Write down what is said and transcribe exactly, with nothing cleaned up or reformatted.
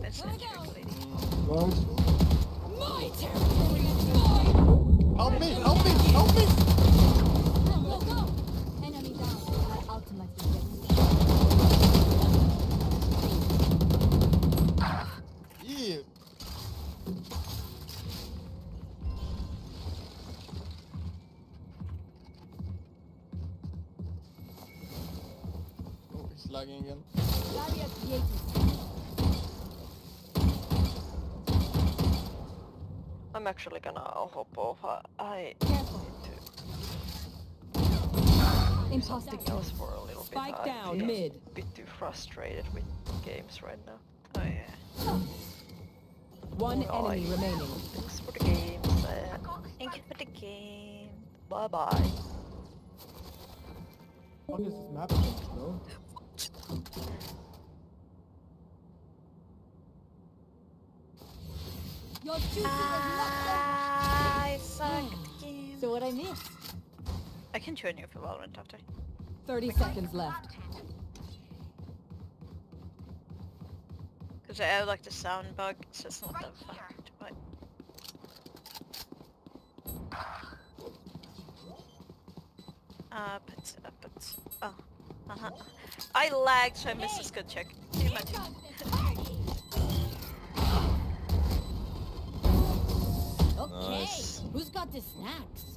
message lady. Nice. My territory is mine! Help me! Help me! Help me! Go, go! Enemy down. My ultimate is Yeah. Oh, he's lagging again. barrier created. I'm actually gonna hop off. I, I Careful. need to Imposter something else for a little Spike bit. down, I feel mid. a bit too frustrated with games right now. Oh yeah. One Alright. enemy remaining. Thanks for the games. Uh, thank you for the game. Bye bye. What is this map again, bro? Your duty is not I suck at the over. game. So what I missed? I can join you for Valorant after. thirty seconds left. Because I have like the sound bug, so it's not that fun to buy. Uh, but, uh, but, oh, uh-huh. I lagged, so I missed this good check. Can you imagine? Okay, Nice. who's got the snacks?